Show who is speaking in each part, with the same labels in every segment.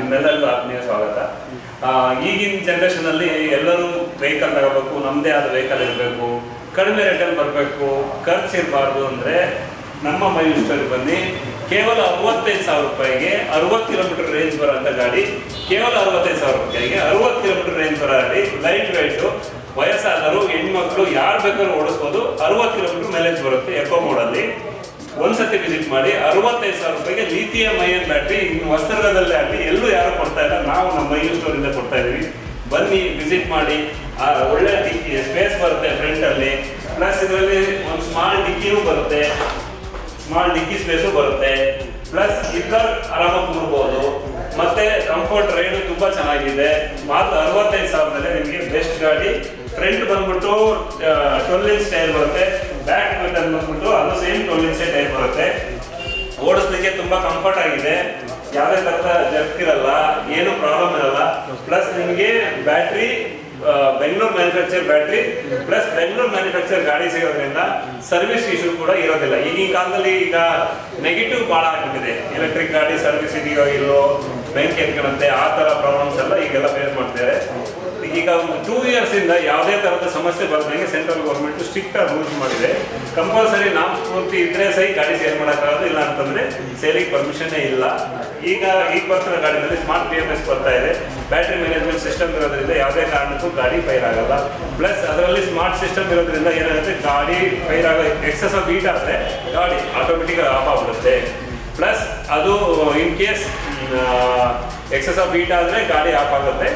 Speaker 1: ನಿಮ್ಮೆಲ್ಲರಿಗೂ ಆತ್ಮೀಯ ಸ್ವಾಗತ. ಈಗಿನ ಜನರೇಷನಲ್ಲಿ ಎಲ್ಲರೂ ವೆಹಿಕಲ್ ತಗೋಬೇಕು, ನಮ್ಮದೇ ಆದ ವೆಹಿಕಲ್ ಇರಬೇಕು, ಕಡಿಮೆ ರೇಟಲ್ಲಿ ಬರಬೇಕು, ಖರ್ಚು ಇರಬಾರ್ದು ಅಂದರೆ ನಮ್ಮ ಮೈಲ್ ಸ್ಟೋರಿಗೆ ಬನ್ನಿ. ಕೇವಲ 65,000 ರೂಪಾಯಿಗೆ 60 ಕಿಲೋಮೀಟರ್ ರೇಂಜ್ ಬರೋಂಥ ಗಾಡಿ, ಕೇವಲ 65,000 ರೂಪಾಯಿಗೆ 60 ಕಿಲೋಮೀಟರ್ ರೇಂಜ್ ಬರೋ ಗಾಡಿ, ಲೈಟ್ ವೆಯ್ಟು, ವಯಸ್ಸಾದರು, ಹೆಣ್ಮಕ್ಳು ಯಾರು ಬೇಕಾದ್ರೂ ಓಡಿಸ್ಬೋದು. 60 ಕಿಲೋಮೀಟರ್ ಮೈಲೇಜ್ ಬರುತ್ತೆ ಎಕೋ ಮೋಡಲ್ಲಿ. ಒಂದ್ಸತಿ ವಿಸಿಟ್ ಮಾಡಿ. 65,000 ರೂಪಾಯಿಗೆ ಲಿಥಿಯಂ ಅಯನ್ ಬ್ಯಾಟ್ರಿ. ಇನ್ನು ವಸ್ತ್ರದಲ್ಲೇ ಆಗಲಿ ಎಲ್ಲೂ ಯಾರು ಕೊಡ್ತಾ ಇಲ್ಲ, ನಾವು ನಮ್ಮ ಮೈಲ್ ಸ್ಟೋರಿಂದ ಕೊಡ್ತಾ ಇದೀವಿ. ಬನ್ನಿ, ವಿಸಿಟ್ ಮಾಡಿ. ಒಳ್ಳೆ ಡಿಕ್ಕಿ ಸ್ಪೇಸ್ ಬರುತ್ತೆ ಫ್ರಂಟಲ್ಲಿ, ಪ್ಲಸ್ ಇದರಲ್ಲಿ ಒಂದು ಸ್ಮಾಲ್ ಡಿಕ್ಕಿನೂ ಬರುತ್ತೆ, ಸ್ಮಾಲ್ ಡಿಕ್ಕಿ ಸ್ಪೇಸು ಬರುತ್ತೆ. ಪ್ಲಸ್ ಇಬ್ಬರು ಆರಾಮಾಗಿ ಕೂರ್ಬೋದು. ಮತ್ತೆ ಕಂಫರ್ಟ್ ರೈಡು ತುಂಬಾ ಚೆನ್ನಾಗಿದೆ. ಮಾತ್ರ 65,000 ನಿಮಗೆ ಬೆಸ್ಟ್ ಗಾಡಿ. ಫ್ರಂಟ್ ಬಂದ್ಬಿಟ್ಟು 12 ಇಂಚ್ ಟೈರ್ ಬರುತ್ತೆ, ಬ್ಯಾಕ್ ಬಂದ್ಬಿಟ್ಟು ಅದು ಸೇಮ್ 12 ಇಂಚ್ ಟೈರ್ ಬರುತ್ತೆ. ಓಡಿಸ್ಲಿಕ್ಕೆ ತುಂಬಾ ಕಂಫರ್ಟ್ ಆಗಿದೆ, ಯಾವುದೇ ತರದ ಜರ್ಕ್ ಇರಲ್ಲ, ಏನು ಪ್ರಾಬ್ಲಮ್ ಇರಲ್ಲ. ಪ್ಲಸ್ ನಿಮಗೆ battery Bengaluru manufacture battery, plus Bengaluru manufacture ಗಾಡಿ ಸಿಗೋದ್ರಿಂದ ಸರ್ವಿಸ್ ಇಶ್ಯೂ ಕೂಡ ಇರೋದಿಲ್ಲ. ಈಗಿನ ಕಾಲದಲ್ಲಿ ಈಗ ನೆಗೆಟಿವ್ ಭಾಳ ಆಗ್ಬಿಟ್ಟಿದೆ, ಎಲೆಕ್ಟ್ರಿಕ್ ಗಾಡಿ ಸರ್ವಿಸ್ ಇದೆಯೋ ಇಲ್ಲೋ, ಬೆಂಕಿ ಎತ್ಕೊಳ್ಳುತ್ತೆ, ಆ ಥರ ಪ್ರಾಬ್ಲಮ್ಸ್ ಎಲ್ಲ ಈಗೆಲ್ಲ ಫೇಸ್ ಮಾಡ್ತಿದ್ದಾರೆ. ಈಗ ಒಂದು 2 years ಇಂದ ಯಾವುದೇ ತರಹದ ಸಮಸ್ಯೆ ಬರ್ದಂಗೆ ಸೆಂಟ್ರಲ್ ಗೌರ್ಮೆಂಟ್ ಸ್ಟ್ರಿಕ್ಟ್ ಆಗಿ ರೂಲ್ಸ್ ಮಾಡಿದೆ. ಕಂಪಲ್ಸರಿ ನಾಮ್ ಸ್ಫೂರ್ತಿ ಇದ್ರೆ ಸಹಿ ಗಾಡಿ ಸೇಲ್ ಮಾಡೋಕ್ಕಾಗೋದು, ಇಲ್ಲ ಅಂತಂದ್ರೆ ಸೇಲಿಗೆ ಪರ್ಮಿಷನ್ನೇ ಇಲ್ಲ. ಈಗ ಬರ್ತಿರೋ ಗಾಡಿನಲ್ಲಿ ಸ್ಮಾರ್ಟ್ BMS ಬರ್ತಾ ಇದೆ. ಬ್ಯಾಟ್ರಿ ಮ್ಯಾನೇಜ್ಮೆಂಟ್ ಸಿಸ್ಟಮ್ ಇರೋದ್ರಿಂದ ಯಾವುದೇ ಕಾರಣಕ್ಕೂ ಗಾಡಿ ಫೈರ್ ಆಗಲ್ಲ. ಪ್ಲಸ್ ಅದರಲ್ಲಿ ಸ್ಮಾರ್ಟ್ ಸಿಸ್ಟಮ್ ಇರೋದ್ರಿಂದ ಏನಾಗುತ್ತೆ, ಗಾಡಿ ಫೈರ್ ಆಗೋ ಎಕ್ಸಸ್ ಆಫ್ ಹೀಟ್ ಆದರೆ ಗಾಡಿ ಆಟೋಮೆಟಿಕ್ ಆಫ್ ಆಗ್ಬಿಡುತ್ತೆ. ಪ್ಲಸ್ ಅದು in case excess of heat ಆದರೆ ಗಾಡಿ ಆಫ್ ಆಗುತ್ತೆ.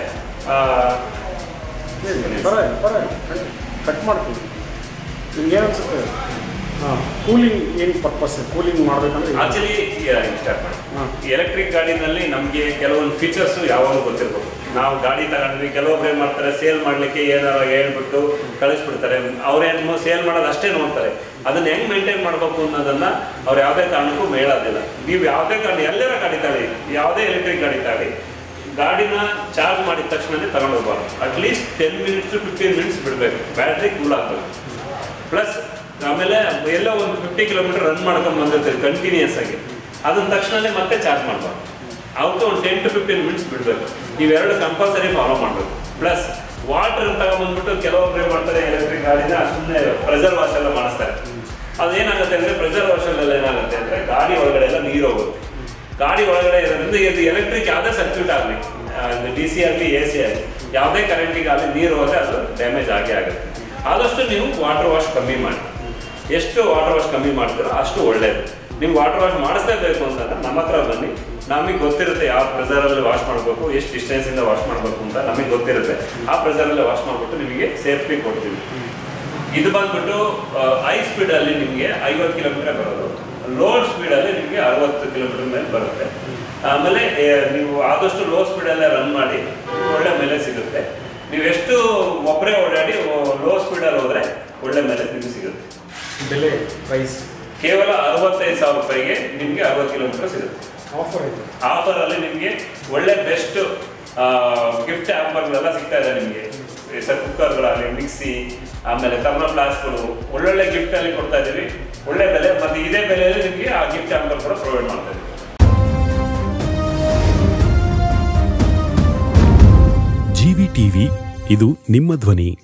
Speaker 2: ಕಟ್ ಮಾಡ್ತೀವಿ. ನಿಮ್ಗೆ ಏನು ಅನ್ಸುತ್ತೆ? ಕೂಲಿಂಗ್ ಏನು ಪರ್ಪಸ್ ಕೂಲಿಂಗ್ ಮಾಡಬೇಕಂದ್ರೆ
Speaker 1: ಆಕ್ಚುಲಿ ಸ್ಟಾರ್ಟ್ ಮಾಡಿ. ಎಲೆಕ್ಟ್ರಿಕ್ ಗಾಡಿನಲ್ಲಿ ನಮಗೆ ಕೆಲವೊಂದು ಫೀಚರ್ಸು ಯಾವಾಗಲೂ ಗೊತ್ತಿರ್ಬೋದು. ನಾವು ಗಾಡಿ ತಗೊಂಡ್ವಿ, ಕೆಲವೊಬ್ರು ಏನು ಮಾಡ್ತಾರೆ, ಸೇಲ್ ಮಾಡಲಿಕ್ಕೆ ಏನಾರ ಹೇಳ್ಬಿಟ್ಟು ಕಳಿಸ್ಬಿಡ್ತಾರೆ. ಅವ್ರೇನು ಸೇಲ್ ಮಾಡೋದು ಅಷ್ಟೇ ನೋಡ್ತಾರೆ, ಅದನ್ನ ಹೆಂಗೆ ಮೇಂಟೈನ್ ಮಾಡಬೇಕು ಅನ್ನೋದನ್ನ ಅವ್ರು ಯಾವುದೇ ಕಾರಣಕ್ಕೂ ಮೇಳೋದಿಲ್ಲ. ನೀವು ಯಾವುದೇ ಕಾರಣ ಎಲ್ಲರ ಗಾಡಿ ತಗೊಳ್ಳಿ, ಯಾವುದೇ ಎಲೆಕ್ಟ್ರಿಕ್ ಗಾಡಿ ತಗೊಳ್ಳಿ, ಗಾಡಿನ ಚಾರ್ಜ್ ಮಾಡಿದ ತಕ್ಷಣನೇ ತಗೊಂಡು ಹೋಗ್ಬಾರ್ದು. ಅಟ್ಲೀಸ್ಟ್ 10 minutes to 15 minutes ಬಿಡಬೇಕು, ಬ್ಯಾಟ್ರಿ ಕೂಲ್ ಆಗಬೇಕು. ಪ್ಲಸ್ ಆಮೇಲೆ ಎಲ್ಲ ಒಂದು 50 ಕಿಲೋಮೀಟರ್ ರನ್ ಮಾಡ್ಕೊಂಡು ಬಂದಿರ್ತೀವಿ ಕಂಟಿನ್ಯೂಸ್ ಆಗಿ, ಅದನ್ನ ತಕ್ಷಣನೇ ಮತ್ತೆ ಚಾರ್ಜ್ ಮಾಡಬಾರ್ದು. ಅವತ್ತು ಒಂದು 10 to 15 minutes ಬಿಡಬೇಕು. ಇವೆರಡು ಕಂಪಲ್ಸರಿ ಫಾಲೋ ಮಾಡಬೇಕು. ಪ್ಲಸ್ ವಾಟರ್ ತಗೊಂಡ್ಬಂದ್ಬಿಟ್ಟು ಕೆಲವೊಬ್ರು ಏನು ಮಾಡ್ತಾರೆ, ಎಲೆಕ್ಟ್ರಿಕ್ ಗಾಡಿನ ಸುಮ್ಮನೆ ಪ್ರೆಷರ್ ವಾಶ್ ಎಲ್ಲ ಮಾಡಿಸ್ತಾರೆ. ಅದೇನಾಗುತ್ತೆ ಅಂದರೆ, ಪ್ರೆಷರ್ ವಾಶಲ್ಲೆಲ್ಲ ಏನಾಗುತ್ತೆ ಅಂದರೆ ಗಾಡಿ ಒಳಗಡೆ ಎಲ್ಲ ನೀರು ಹೋಗುತ್ತೆ. ಗಾಡಿ ಒಳಗಡೆ ಇರೋದ್ರಿಂದ ಇದು ಎಲೆಕ್ಟ್ರಿಕ್ ಯಾವುದೇ ಸರ್ಕ್ಯೂಟ್ ಆಗಲಿ, DC ಆಗಲಿ AC ಆಗಲಿ, ಯಾವುದೇ ಕರೆಂಟಿಗಾಗಲಿ ನೀರು ಹೋದರೆ ಅದು ಡ್ಯಾಮೇಜ್ ಆಗೇ ಆಗುತ್ತೆ. ಆದಷ್ಟು ನೀವು ವಾಟರ್ ವಾಶ್ ಕಮ್ಮಿ ಮಾಡಿ. ಎಷ್ಟು ವಾಟರ್ ವಾಶ್ ಕಮ್ಮಿ ಮಾಡ್ತೀರೋ ಅಷ್ಟು ಒಳ್ಳೆಯದು. ನೀವು ವಾಟರ್ ವಾಶ್ ಮಾಡಿಸ್ಲೇಬೇಕು ಅಂತಂದ್ರೆ ನಮ್ಮ ಹತ್ರ ಬನ್ನಿ, ನಮಗೆ ಗೊತ್ತಿರುತ್ತೆ ಯಾವ ಪ್ರೆಷರಲ್ಲಿ ವಾಶ್ ಮಾಡಬೇಕು, ಎಷ್ಟು ಡಿಸ್ಟೆನ್ಸಿಂದ ವಾಶ್ ಮಾಡಬೇಕು ಅಂತ ನಮಗೆ ಗೊತ್ತಿರುತ್ತೆ. ಆ ಪ್ರೆಷರಲ್ಲೇ ವಾಶ್ ಮಾಡಿಬಿಟ್ಟು ನಿಮಗೆ ಸೇಫ್ಟಿ ಕೊಡ್ತೀವಿ. ಇದು ಬಂದ್ಬಿಟ್ಟು ಹೈ ಸ್ಪೀಡಲ್ಲಿ ನಿಮಗೆ 50 ಕಿಲೋಮೀಟರ್ ಬರೋದು, ಲೋ ಸ್ಪೀಡಲ್ಲಿ ನಿಮಗೆ 60 ಕಿಲೋಮೀಟರ್ ಮೇಲೆ ಬರುತ್ತೆ. ಆಮೇಲೆ ನೀವು ಆದಷ್ಟು ಲೋ ಸ್ಪೀಡಲ್ಲೇ ರನ್ ಮಾಡಿ, ಒಳ್ಳೆ ಮೇಲೆ ಸಿಗುತ್ತೆ. ನೀವು ಎಷ್ಟು ಒಬ್ಬರೇ ಓಡಾಡಿ ಲೋ ಸ್ಪೀಡಲ್ಲಿ ಹೋದರೆ ಒಳ್ಳೆ ಮೇಲೆ ನಿಮಗೆ ಸಿಗುತ್ತೆ.
Speaker 2: ಬೆಲೆ ಪ್ರೈಸ್
Speaker 1: ಕೇವಲ 65,000 ರೂಪಾಯಿಗೆ ನಿಮಗೆ 60 ಕಿಲೋಮೀಟರ್ ಸಿಗುತ್ತೆ. ಆಫರಲ್ಲಿ ನಿಮಗೆ ಒಳ್ಳೆ ಬೆಸ್ಟ್ ಗಿಫ್ಟ್ ಹ್ಯಾಂಪರ್ಗಳೆಲ್ಲ ಸಿಗ್ತಾ ಇದೆ ನಿಮಗೆ. ಕುಕ್ಕರ್ಗಳಾಗಲಿ, ಮಿಕ್ಸಿ, ಆಮೇಲೆ ಥರ್ಮಲ್ ಫ್ಲಾಸ್ಕ್ಗಳು ಒಳ್ಳೊಳ್ಳೆ ಗಿಫ್ಟಲ್ಲಿ ಕೊಡ್ತಾ ಇದ್ದೀವಿ. ಒಳ್ಳೆ ಬೆಲೆ, ಮತ್ತು ಇದೇ ಬೆಲೆಯಲ್ಲಿ ನಿಮಗೆ ಆ ಗಿಫ್ಟ್ ಹ್ಯಾಂಪರ್ ಕೂಡ ಪ್ರೊವೈಡ್ ಮಾಡ್ತಾ ಇದ್ದೀವಿ.
Speaker 3: GV TV, ಇದು ನಿಮ್ಮ ಧ್ವನಿ.